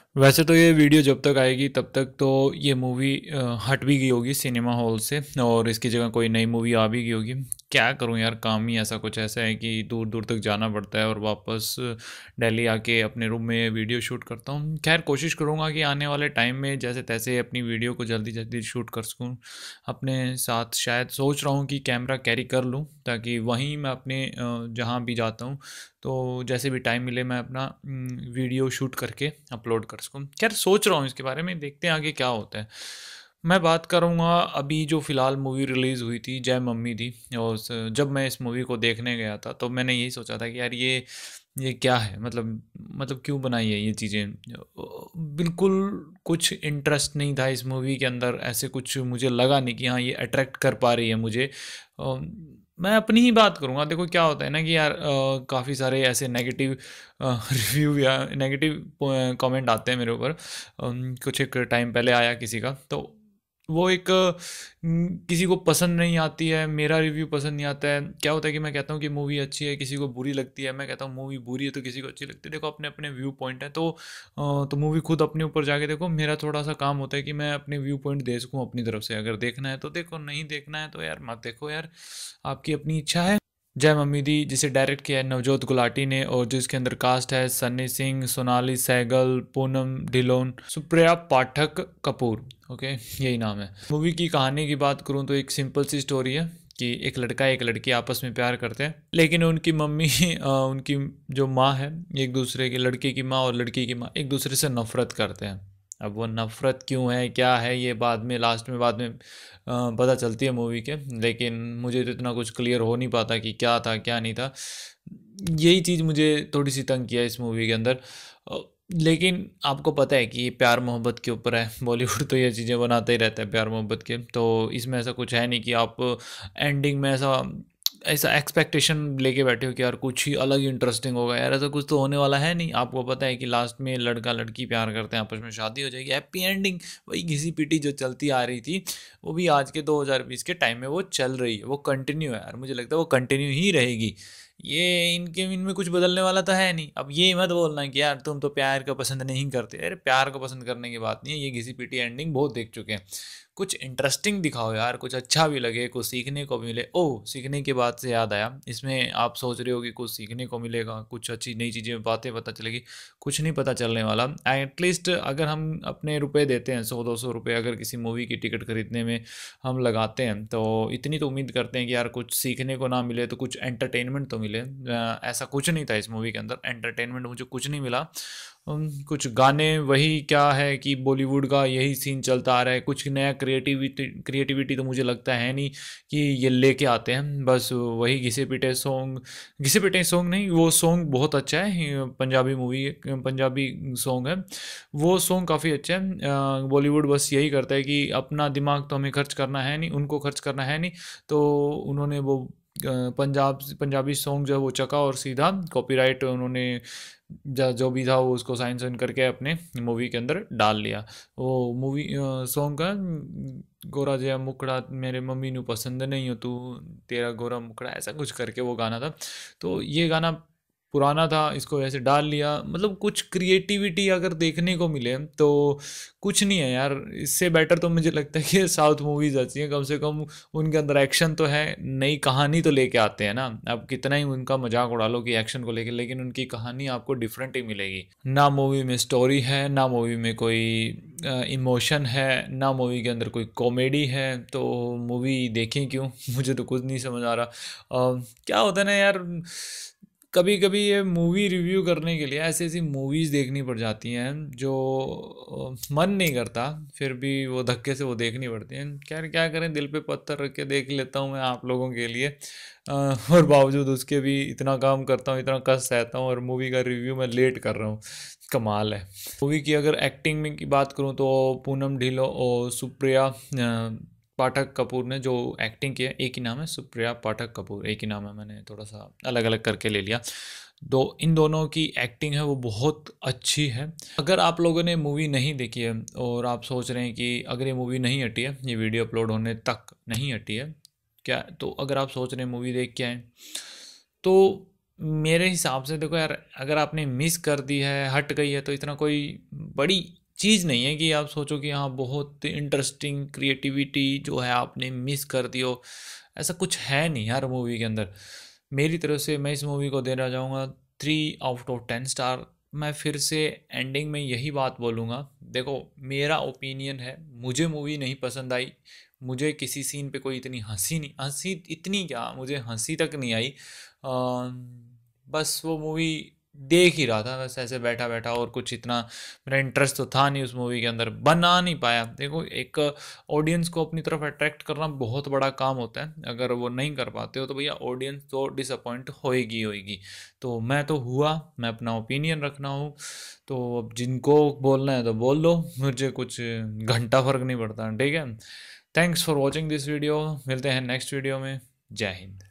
वैसे तो ये वीडियो जब तक आएगी तब तक तो ये मूवी हट भी गई होगी सिनेमा हॉल से और इसकी जगह कोई नई मूवी आ भी गई होगी। क्या करूं यार, काम ही ऐसा कुछ ऐसा है कि दूर दूर तक जाना पड़ता है और वापस दिल्ली आके अपने रूम में वीडियो शूट करता हूं। खैर कोशिश करूंगा कि आने वाले टाइम में जैसे तैसे अपनी वीडियो को जल्दी जल्दी शूट कर सकूं। अपने साथ शायद सोच रहा हूं कि कैमरा कैरी कर लूं ताकि वहीं मैं अपने जहां भी जाता हूं तो जैसे भी टाइम मिले मैं अपना वीडियो शूट करके अपलोड कर सकूँ। खैर सोच रहा हूँ इसके बारे में, देखते हैं आगे क्या होता है। मैं बात करूँगा अभी जो फ़िलहाल मूवी रिलीज़ हुई थी जय मम्मी दी। और जब मैं इस मूवी को देखने गया था तो मैंने यही सोचा था कि यार ये क्या है, मतलब क्यों बनाई है ये चीज़ें। बिल्कुल कुछ इंटरेस्ट नहीं था इस मूवी के अंदर, ऐसे कुछ मुझे लगा नहीं कि हाँ ये अट्रैक्ट कर पा रही है मुझे। मैं अपनी ही बात करूँगा। देखो क्या होता है ना कि यार काफ़ी सारे ऐसे नेगेटिव रिव्यू या नेगेटिव कमेंट आते हैं मेरे ऊपर। कुछ एक टाइम पहले आया किसी का, तो वो एक किसी को पसंद नहीं आती है, मेरा रिव्यू पसंद नहीं आता है। क्या होता है कि मैं कहता हूँ कि मूवी अच्छी है, किसी को बुरी लगती है। मैं कहता हूँ मूवी बुरी है तो किसी को अच्छी लगती है। देखो अपने अपने व्यू पॉइंट है, तो मूवी खुद अपने ऊपर जाके देखो। मेरा थोड़ा सा काम होता है कि मैं अपने व्यू पॉइंट दे सकूँ अपनी तरफ से। अगर देखना है तो देखो, नहीं देखना है तो यार मत देखो यार, आपकी अपनी इच्छा है। जय मम्मी दी जिसे डायरेक्ट किया है नवजोत गुलाटी ने और जिसके अंदर कास्ट है सन्नी सिंह, सोनाली, सैगल, पूनम, ढिलोन, सुप्रिया, पाठक, कपूर। ओके, यही नाम है। मूवी की कहानी की बात करूं तो एक सिंपल सी स्टोरी है कि एक लड़का एक लड़की आपस में प्यार करते हैं, लेकिन उनकी मम्मी उनकी जो माँ है, एक दूसरे की, लड़के की माँ और लड़की की माँ एक दूसरे से नफरत करते हैं। अब वो नफरत क्यों है, क्या है, ये बाद में लास्ट में बाद में पता चलती है मूवी के। लेकिन मुझे तो इतना कुछ क्लियर हो नहीं पाता कि क्या था क्या नहीं था। यही चीज़ मुझे थोड़ी सी तंग किया इस मूवी के अंदर। अ, लेकिन आपको पता है कि ये प्यार मोहब्बत के ऊपर है, बॉलीवुड तो ये चीज़ें बनाता ही रहता है प्यार मोहब्बत के। तो इसमें ऐसा कुछ है नहीं कि आप एंडिंग में ऐसा ऐसा एक्सपेक्टेशन लेके बैठे हो कि यार कुछ ही अलग ही इंटरेस्टिंग होगा। यार ऐसा कुछ तो होने वाला है नहीं। आपको पता है कि लास्ट में लड़का लड़की प्यार करते हैं, आपस में शादी हो जाएगी, हैप्पी एंडिंग। वही घिसी पिटी जो चलती आ रही थी वो भी आज के 2020 के टाइम में वो चल रही है, वो कंटिन्यू है यार। मुझे लगता है वो कंटिन्यू ही रहेगी। ये इनके इनमें कुछ बदलने वाला तो है नहीं। अब ये मत बोलना कि यार तुम तो प्यार को पसंद नहीं करते। अरे प्यार को पसंद करने की बात नहीं है, ये घिसी पिटी एंडिंग बहुत देख चुके हैं। कुछ इंटरेस्टिंग दिखाओ यार, कुछ अच्छा भी लगे, कुछ सीखने को मिले। ओह, सीखने की बात से याद आया, इसमें आप सोच रहे हो कि कुछ सीखने को मिलेगा, कुछ अच्छी नई चीज़ें बातें पता चलेगी। कुछ नहीं पता चलने वाला। एटलीस्ट अगर हम अपने रुपए देते हैं, 100-200 रुपये अगर किसी मूवी की टिकट खरीदने में हम लगाते हैं, तो इतनी तो उम्मीद करते हैं कि यार कुछ सीखने को ना मिले तो कुछ एंटरटेनमेंट तो मिले। ऐसा कुछ नहीं था इस मूवी के अंदर, एंटरटेनमेंट मुझे कुछ नहीं मिला। कुछ गाने वही क्या है कि बॉलीवुड का यही सीन चलता आ रहा है। कुछ नया क्रिएटिविटी क्रिएटिविटी तो मुझे लगता है नहीं कि ये लेके आते हैं। बस वही घिसे पिटे सॉन्ग, घिसे पिटे सॉन्ग नहीं, वो सॉन्ग बहुत अच्छा है, पंजाबी मूवी पंजाबी सॉन्ग है। वो सॉन्ग काफ़ी अच्छा है। बॉलीवुड बस यही करता है कि अपना दिमाग तो हमें खर्च करना है नहीं, उनको खर्च करना है नहीं, तो उन्होंने वो पंजाबी सॉन्ग जो है वो चका और सीधा कॉपीराइट उन्होंने जो भी था वो उसको साइन साइन करके अपने मूवी के अंदर डाल लिया। वो मूवी सॉन्ग का गोरा जया मुखड़ा मेरे मम्मी नू पसंद नहीं हो तू, तेरा गोरा मुखड़ा, ऐसा कुछ करके वो गाना था। तो ये गाना पुराना था, इसको ऐसे डाल लिया। मतलब कुछ क्रिएटिविटी अगर देखने को मिले तो कुछ नहीं है यार। इससे बेटर तो मुझे लगता है कि साउथ मूवीज अच्छी हैं, कम से कम उनके अंदर एक्शन तो है, नई कहानी तो लेके आते हैं ना। अब कितना ही उनका मजाक उड़ा लो कि एक्शन को लेके, लेकिन उनकी कहानी आपको डिफरेंट ही मिलेगी। ना मूवी में स्टोरी है, ना मूवी में कोई इमोशन है, ना मूवी के अंदर कोई कॉमेडी है, तो मूवी देखें क्यों? मुझे तो कुछ नहीं समझ आ रहा। क्या होता है ना यार, कभी कभी ये मूवी रिव्यू करने के लिए ऐसी ऐसी मूवीज़ देखनी पड़ जाती हैं जो मन नहीं करता, फिर भी वो धक्के से वो देखनी पड़ती हैं। क्या क्या करें, दिल पे पत्थर रख के देख लेता हूँ मैं आप लोगों के लिए। और बावजूद उसके भी इतना काम करता हूँ, इतना कष्ट सहता हूँ और मूवी का रिव्यू मैं लेट कर रहा हूँ। कमाल है। मूवी की अगर एक्टिंग में की बात करूँ तो पूनम ढिल्लों और सुप्रिया पाठक कपूर ने जो एक्टिंग की है, एक ही नाम है सुप्रिया पाठक कपूर, एक ही नाम है, मैंने थोड़ा सा अलग अलग करके ले लिया। दो इन दोनों की एक्टिंग है वो बहुत अच्छी है। अगर आप लोगों ने मूवी नहीं देखी है और आप सोच रहे हैं कि अगर ये मूवी नहीं हटी है, ये वीडियो अपलोड होने तक नहीं हटी है क्या, तो अगर आप सोच रहे हैं मूवी देख के आए तो मेरे हिसाब से देखो यार, अगर आपने मिस कर दी है, हट गई है, तो इतना कोई बड़ी चीज़ नहीं है कि आप सोचो कि हाँ बहुत इंटरेस्टिंग क्रिएटिविटी जो है आपने मिस कर दी हो। ऐसा कुछ है नहीं यार मूवी के अंदर। मेरी तरफ से मैं इस मूवी को देना चाहूँगा 3 आउट ऑफ 10 स्टार। मैं फिर से एंडिंग में यही बात बोलूँगा, देखो मेरा ओपिनियन है, मुझे मूवी नहीं पसंद आई। मुझे किसी सीन पे कोई इतनी हंसी नहीं, हंसी इतनी क्या, मुझे हंसी तक नहीं आई। बस वो मूवी देख ही रहा था बस ऐसे बैठा बैठा, और कुछ इतना मेरा इंटरेस्ट तो था नहीं उस मूवी के अंदर, बना नहीं पाया। देखो एक ऑडियंस को अपनी तरफ अट्रैक्ट करना बहुत बड़ा काम होता है, अगर वो नहीं कर पाते हो तो भैया ऑडियंस तो डिसअपॉइंट होएगी होएगी। तो मैं तो हुआ, मैं अपना ओपिनियन रखना हूँ, तो अब जिनको बोलना है तो बोल लो, मुझे कुछ घंटा फर्क नहीं पड़ता, ठीक है। Thanks for watching this video, मिलते हैं नेक्स्ट वीडियो में। जय हिंद।